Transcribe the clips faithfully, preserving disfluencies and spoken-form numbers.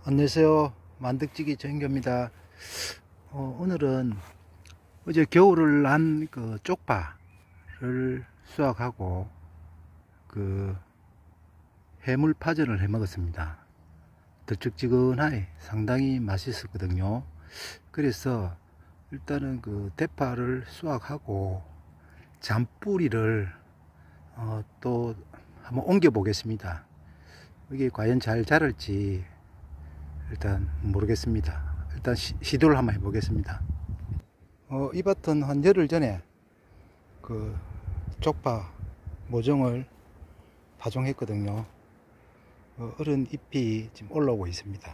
안녕하세요. 만덕지기 정인교입니다. 어, 오늘은 어제 겨울을 난 그 쪽파를 수확하고 그 해물파전을 해 먹었습니다. 들쭉지근하게 상당히 맛있었거든요. 그래서 일단은 그 대파를 수확하고 잔뿌리를 어, 또 한번 옮겨 보겠습니다. 이게 과연 잘 자랄지 일단 모르겠습니다. 일단 시, 시도를 한번 해보겠습니다. 어, 이 밭은 한 열흘 전에 그 쪽파 모종을 파종했거든요. 어, 어른 잎이 지금 올라오고 있습니다.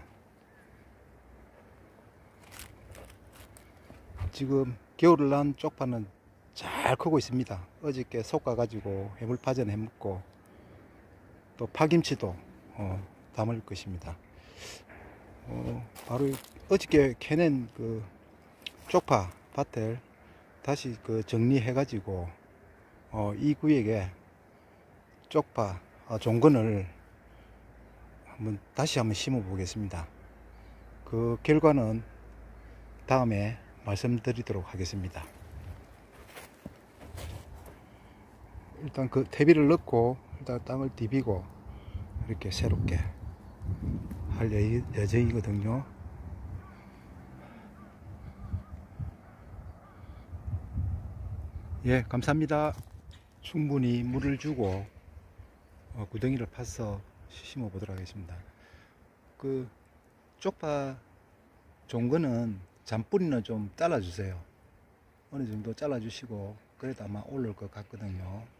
지금 겨울을 난 쪽파는 잘 크고 있습니다. 어저께 솎아 가지고 해물파전 해 먹고 또 파김치도 어, 담을 것입니다. 어, 바로 어저께 캐낸 그 쪽파 밭을 다시 그 정리해 가지고 어, 이 구역에 쪽파 어, 종근을 한번 다시 한번 심어 보겠습니다. 그 결과는 다음에 말씀드리도록 하겠습니다. 일단 그 퇴비를 넣고 일단 땅을 디비고 이렇게 새롭게 할 예정이거든요. 예, 감사합니다. 충분히 물을 주고 어, 구덩이를 파서 심어 보도록 하겠습니다. 그 쪽파 종근은 잔뿌리는 좀 잘라 주세요. 어느 정도 잘라 주시고 그래도 아마 올라올 것 같거든요.